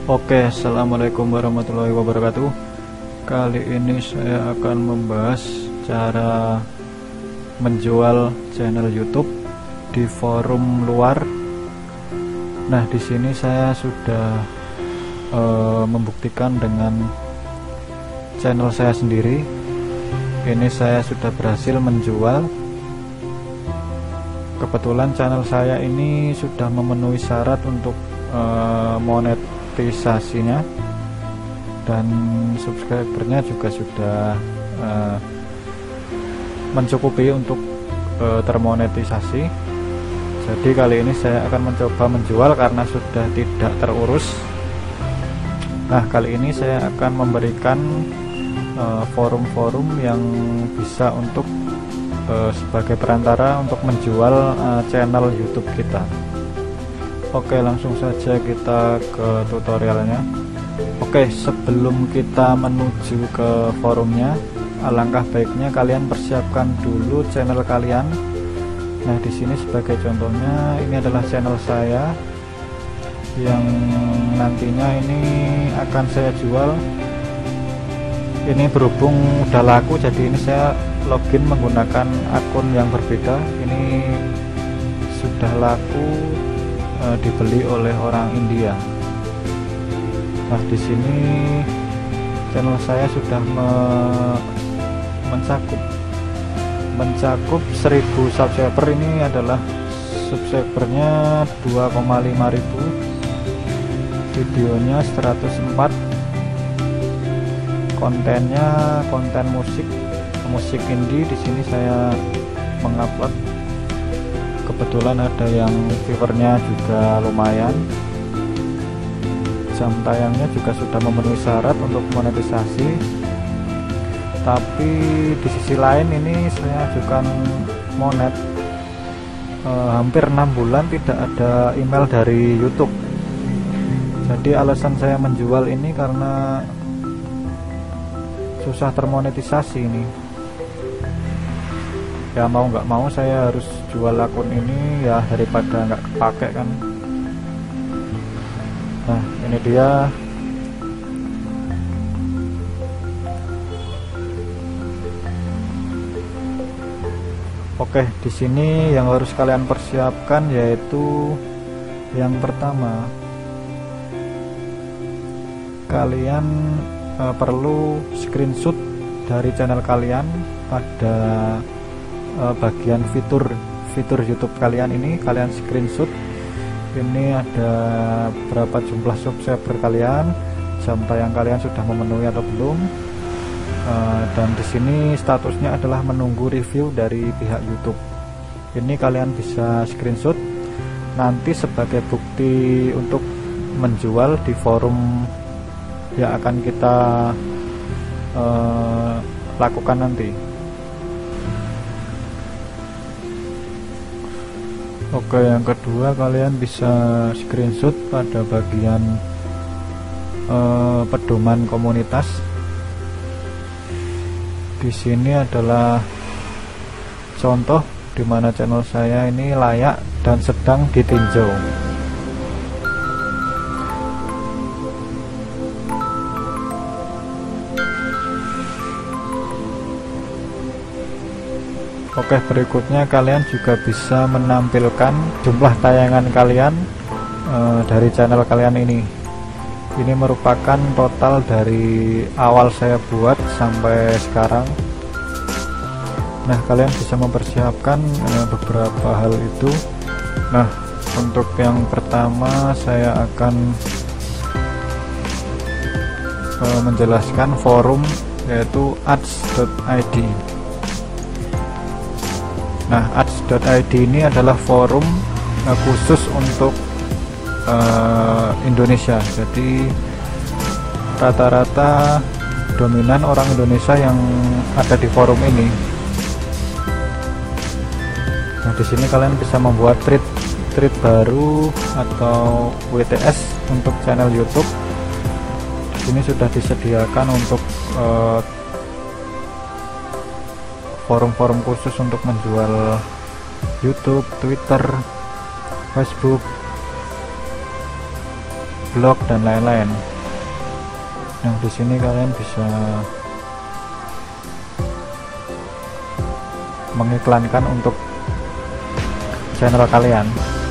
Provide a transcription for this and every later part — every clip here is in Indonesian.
Oke, assalamualaikum warahmatullahi wabarakatuh. Kali ini saya akan membahas cara menjual channel YouTube di forum luar. Nah, di sini saya sudah membuktikan dengan channel saya sendiri. Ini saya sudah berhasil menjual. Kebetulan channel saya ini sudah memenuhi syarat untuk monetisasinya, dan subscribernya juga sudah mencukupi untuk termonetisasi. Jadi kali ini saya akan mencoba menjual karena sudah tidak terurus. Nah, kali ini saya akan memberikan forum-forum yang bisa untuk sebagai perantara untuk menjual channel YouTube kita. Oke, langsung saja kita ke tutorialnya. Oke, sebelum kita menuju ke forumnya, alangkah baiknya kalian persiapkan dulu channel kalian. Nah, di sini sebagai contohnya, ini adalah channel saya yang nantinya ini akan saya jual. Ini berhubung udah laku, jadi ini saya login menggunakan akun yang berbeda. Ini sudah laku, dibeli oleh orang India. Nah, di sini channel saya sudah mencakup 1000 subscriber. Ini adalah subscribernya 2,5 ribu, videonya 104, kontennya konten musik indie. Di sini saya mengupload. Kebetulan ada yang viewernya juga lumayan. Jam tayangnya juga sudah memenuhi syarat untuk monetisasi. Tapi di sisi lain ini saya ajukan monet. Hampir 6 bulan tidak ada email dari YouTube. Jadi alasan saya menjual ini karena susah termonetisasi ini. Ya mau nggak mau saya harus jual akun ini ya, daripada nggak kepake kan. Nah, ini dia. Oke, di sini yang harus kalian persiapkan yaitu yang pertama, kalian perlu screenshot dari channel kalian pada bagian fitur YouTube kalian. Ini kalian screenshot. Ini ada berapa jumlah subscriber kalian, jam tayang kalian sudah memenuhi atau belum, dan di sini statusnya adalah menunggu review dari pihak YouTube. Ini kalian bisa screenshot nanti sebagai bukti untuk menjual di forum yang akan kita lakukan nanti. Oke, yang kedua kalian bisa screenshot pada bagian pedoman komunitas. Di sini adalah contoh di mana channel saya ini layak dan sedang ditinjau. Oke, berikutnya kalian juga bisa menampilkan jumlah tayangan kalian dari channel kalian ini. Ini merupakan total dari awal saya buat sampai sekarang. Nah, kalian bisa mempersiapkan beberapa hal itu. Nah, untuk yang pertama saya akan menjelaskan forum, yaitu ads.id. Nah, ads.id ini adalah forum khusus untuk Indonesia. Jadi rata-rata dominan orang Indonesia yang ada di forum ini. Nah, di sini kalian bisa membuat tweet baru atau WTS untuk channel YouTube. Di sini sudah disediakan untuk forum-forum khusus untuk menjual YouTube, Twitter, Facebook, blog dan lain-lain. Nah, di sini kalian bisa mengiklankan untuk channel kalian.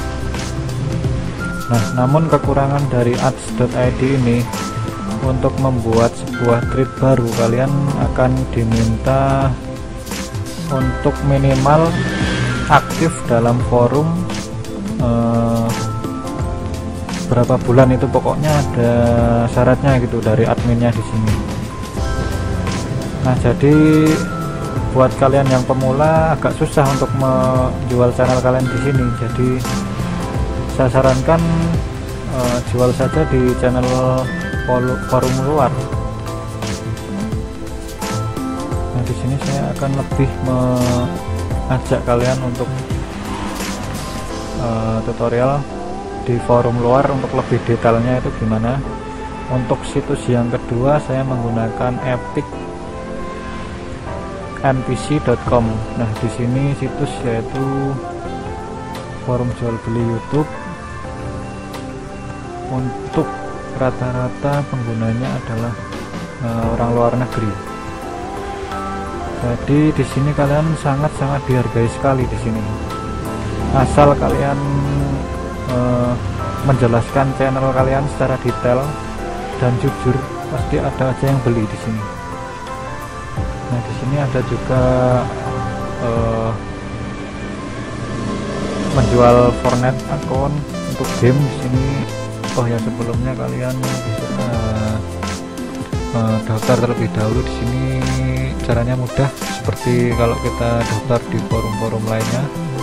Nah, namun kekurangan dari ads.id ini, untuk membuat sebuah thread baru kalian akan diminta untuk minimal aktif dalam forum berapa bulan, itu pokoknya ada syaratnya gitu dari adminnya di sini. Nah, jadi buat kalian yang pemula agak susah untuk menjual channel kalian di sini. Jadi saya sarankan jual saja di channel forum luar. Nah, di sini saya akan lebih mengajak kalian untuk tutorial di forum luar untuk lebih detailnya itu gimana. Untuk situs yang kedua saya menggunakan epicnpc.com. Nah, di sini situs yaitu forum jual beli YouTube. Untuk rata-rata penggunanya adalah orang luar negeri. Jadi di sini kalian sangat-sangat dihargai sekali di sini. Asal kalian menjelaskan channel kalian secara detail dan jujur, pasti ada aja yang beli di sini. Nah, di sini ada juga menjual Fortnite akun untuk game di sini. Oh ya, sebelumnya kalian bisa daftar terlebih dahulu di sini. Caranya mudah seperti kalau kita daftar di forum-forum lainnya.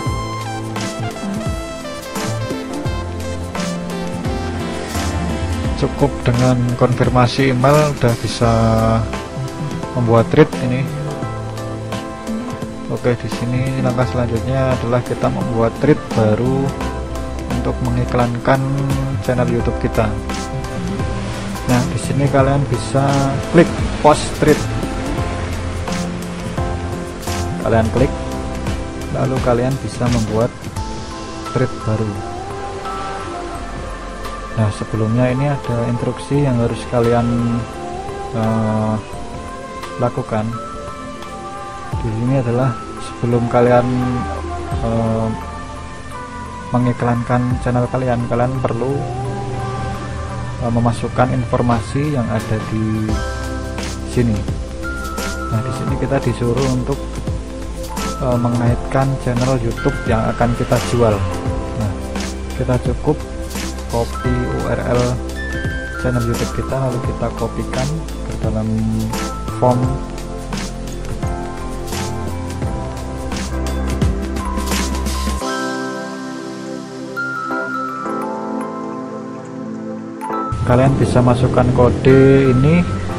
Cukup dengan konfirmasi email udah bisa membuat thread ini. Oke, di sini langkah selanjutnya adalah kita membuat thread baru untuk mengiklankan channel YouTube kita. Nah, di sini kalian bisa klik post thread. Kalian klik, lalu kalian bisa membuat thread baru. Nah, sebelumnya ini ada instruksi yang harus kalian lakukan. Di sini adalah sebelum kalian mengiklankan channel kalian perlu memasukkan informasi yang ada di sini. Nah, di sini kita disuruh untuk mengaitkan channel YouTube yang akan kita jual. Nah, kita cukup copy URL channel YouTube kita, lalu kita kopikan ke dalam form. Kalian bisa masukkan kode ini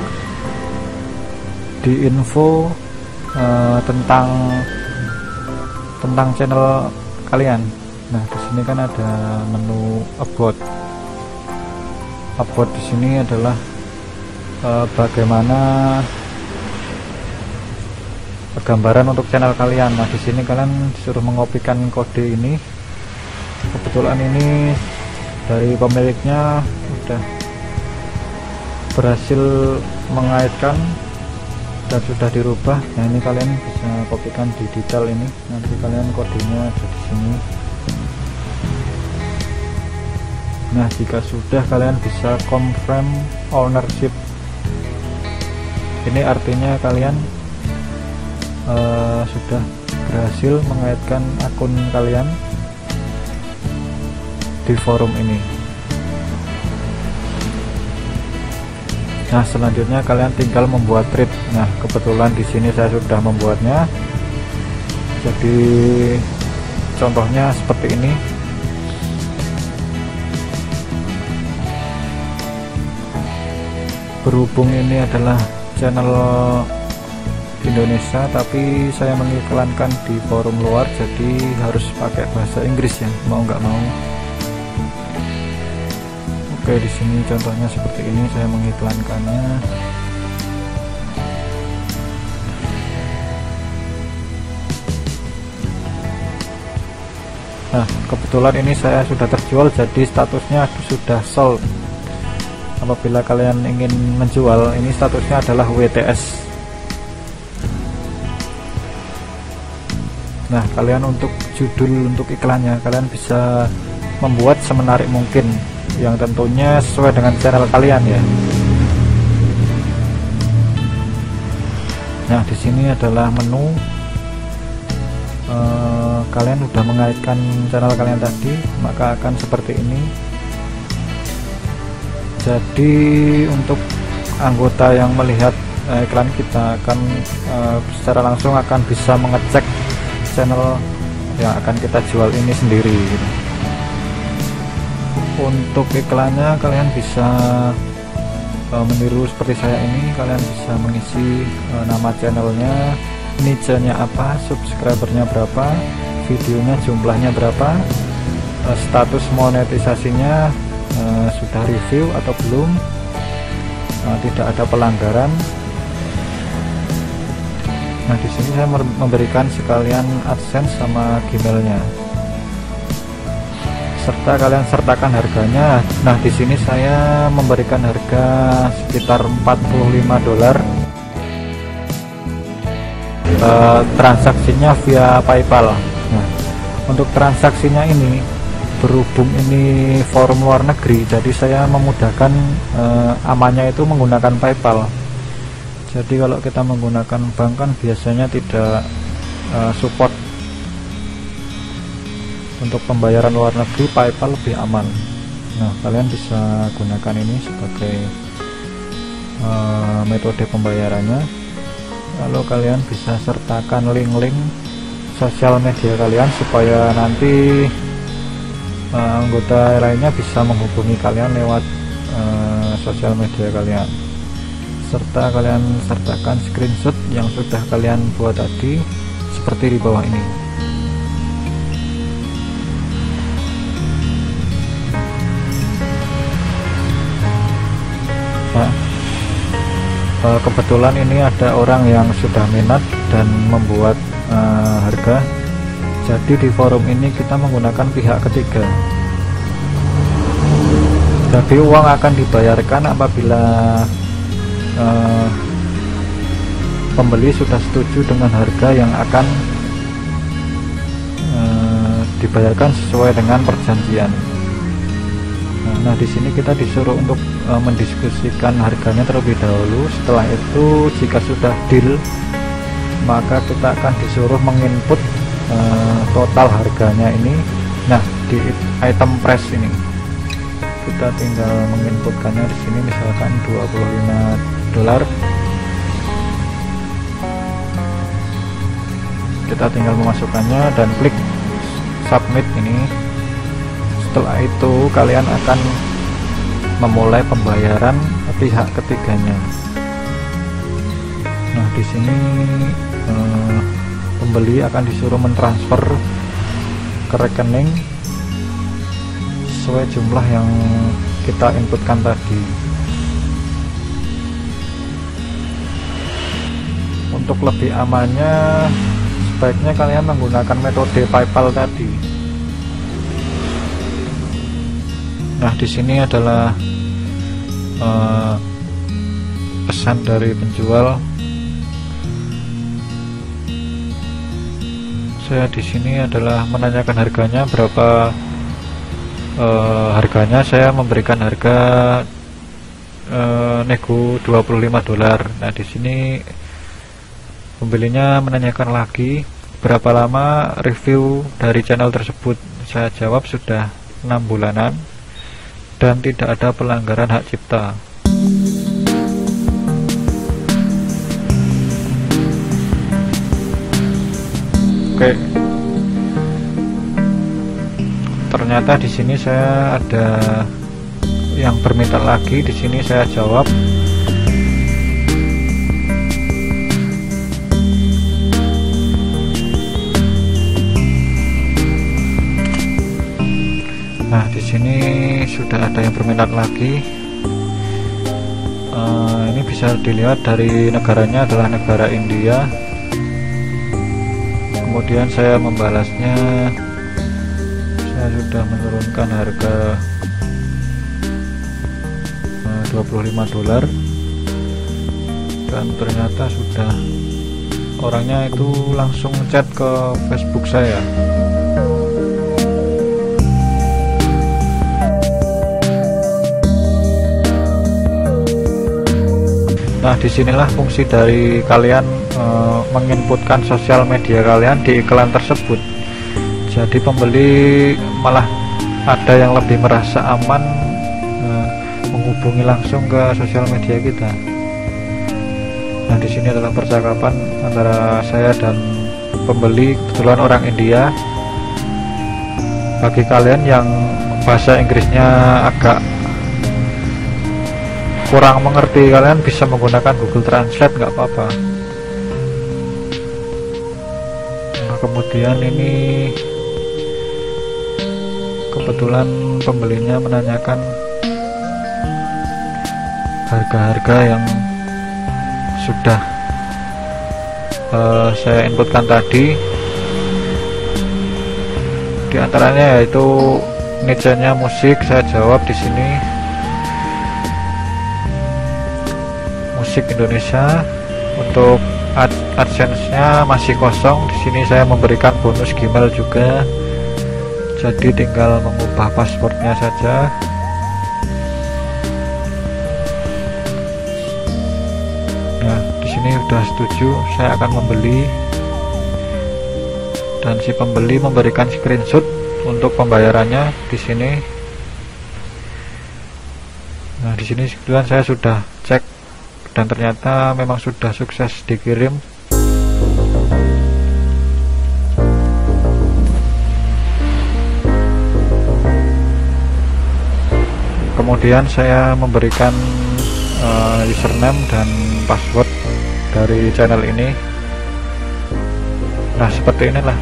di info tentang channel kalian. Nah, di sini kan ada menu about. About di sini adalah bagaimana gambaran untuk channel kalian. Nah, di sini kalian disuruh mengopikan kode ini. Kebetulan ini dari pemiliknya sudah berhasil mengaitkan dan sudah dirubah. Nah, ini kalian bisa kopikan di detail ini. Nanti kalian kodenya ada di sini. Nah, jika sudah, kalian bisa confirm ownership. Ini artinya kalian sudah berhasil mengaitkan akun kalian di forum ini. Nah, selanjutnya kalian tinggal membuat thread. Nah, kebetulan di sini saya sudah membuatnya. Jadi contohnya seperti ini. Berhubung ini adalah channel Indonesia, tapi saya mengiklankan di forum luar, jadi harus pakai bahasa Inggris ya, mau nggak mau. Oke, di sini contohnya seperti ini saya mengiklankannya. Nah, kebetulan ini saya sudah terjual, jadi statusnya sudah sold. apabila kalian ingin menjual, ini statusnya adalah WTS. Nah, kalian untuk judul, untuk iklannya kalian bisa membuat semenarik mungkin, yang tentunya sesuai dengan channel kalian ya. Nah, di sini adalah menu. Kalian udah mengaitkan channel kalian tadi, maka akan seperti ini. Jadi untuk anggota yang melihat iklan kita akan secara langsung akan bisa mengecek channel yang akan kita jual ini sendiri gitu. Untuk iklannya kalian bisa meniru seperti saya ini. Kalian bisa mengisi nama channelnya, niche-nya apa, subscribernya berapa, videonya jumlahnya berapa, status monetisasinya sudah review atau belum, tidak ada pelanggaran. Nah, di sini saya memberikan sekalian AdSense sama Gmailnya, serta kalian sertakan harganya. Nah, di sini saya memberikan harga sekitar $45. Transaksinya via PayPal. Nah, untuk transaksinya ini, berhubung ini forum luar negeri, jadi saya memudahkan amannya itu menggunakan PayPal. Jadi kalau kita menggunakan bank kan biasanya tidak support. Untuk pembayaran luar negeri, PayPal lebih aman. Nah, kalian bisa gunakan ini sebagai metode pembayarannya. Lalu kalian bisa sertakan link-link sosial media kalian supaya nanti anggota lainnya bisa menghubungi kalian lewat sosial media kalian, serta kalian sertakan screenshot yang sudah kalian buat tadi seperti di bawah ini. Nah, kebetulan ini ada orang yang sudah minat dan membuat harga. Jadi di forum ini kita menggunakan pihak ketiga. Jadi uang akan dibayarkan apabila pembeli sudah setuju dengan harga yang akan dibayarkan sesuai dengan perjanjian. Nah, di sini kita disuruh untuk mendiskusikan harganya terlebih dahulu. Setelah itu, jika sudah deal, maka kita akan disuruh menginput total harganya ini. Nah, di item price ini kita tinggal menginputkannya di sini, misalkan $25. Kita tinggal memasukkannya dan klik submit ini. Setelah itu kalian akan memulai pembayaran pihak ketiganya. Nah, di sini pembeli akan disuruh mentransfer ke rekening sesuai jumlah yang kita inputkan tadi. Untuk lebih amannya, sebaiknya kalian menggunakan metode PayPal tadi. Nah, di sini adalah pesan dari penjual. Saya di sini adalah menanyakan harganya berapa. Harganya saya memberikan harga nego $25. Nah, di sini pembelinya menanyakan lagi berapa lama review dari channel tersebut. Saya jawab sudah 6 bulanan dan tidak ada pelanggaran hak cipta. Oke. Ternyata di sini saya ada yang berminta lagi. Di sini saya jawab. Nah, di sini sudah ada yang berminat lagi. Ini bisa dilihat dari negaranya adalah negara India. Kemudian saya membalasnya, saya sudah menurunkan harga $25, dan ternyata sudah orangnya itu langsung chat ke Facebook saya. Nah, disinilah fungsi dari kalian menginputkan sosial media kalian di iklan tersebut. Jadi pembeli malah ada yang lebih merasa aman menghubungi langsung ke sosial media kita. Nah, di sini adalah percakapan antara saya dan pembeli, kebetulan orang India. Bagi kalian yang bahasa Inggrisnya agak kurang mengerti, kalian bisa menggunakan Google Translate, nggak apa-apa. Nah, kemudian ini kebetulan pembelinya menanyakan harga-harga yang sudah saya inputkan tadi. Di antaranya yaitu niche-nya musik, saya jawab di sini musik Indonesia. Untuk AdSense-nya masih kosong. Di sini saya memberikan bonus Gmail juga. Jadi tinggal mengubah passwordnya saja. Nah, di sini sudah setuju, saya akan membeli. Dan si pembeli memberikan screenshot untuk pembayarannya di sini. Nah, di sini kebetulan saya sudah cek dan ternyata memang sudah sukses dikirim. Kemudian saya memberikan username dan password dari channel ini. Nah, seperti inilah.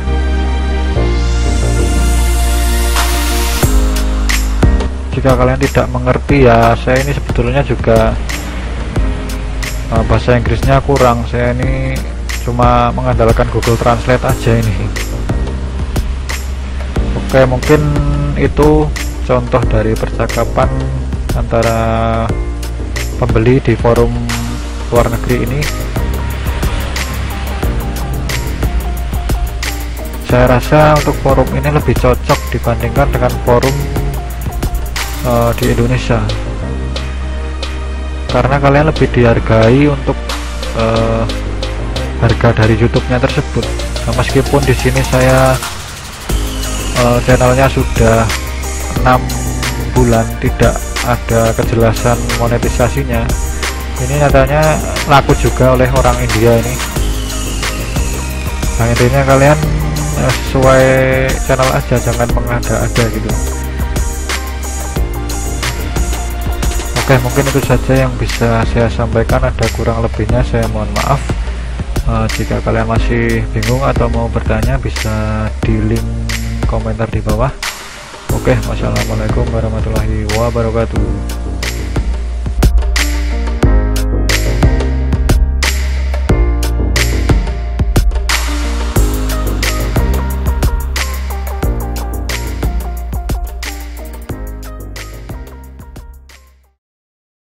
Jika kalian tidak mengerti, ya saya ini sebetulnya juga bahasa Inggrisnya kurang. Saya ini cuma mengandalkan Google Translate aja ini. Oke, mungkin itu contoh dari percakapan antara pembeli di forum luar negeri ini. Saya rasa untuk forum ini lebih cocok dibandingkan dengan forum di Indonesia, karena kalian lebih dihargai untuk harga dari YouTube-nya tersebut. Nah, meskipun di sini saya channelnya sudah 6 bulan tidak ada kejelasan monetisasinya, ini nyatanya laku juga oleh orang India ini. Nah, intinya kalian sesuai channel aja, jangan mengada-ada gitu. Oke, mungkin itu saja yang bisa saya sampaikan. Ada kurang lebihnya saya mohon maaf. Jika kalian masih bingung atau mau bertanya, bisa di link komentar di bawah. Oke, wassalamualaikum warahmatullahi wabarakatuh.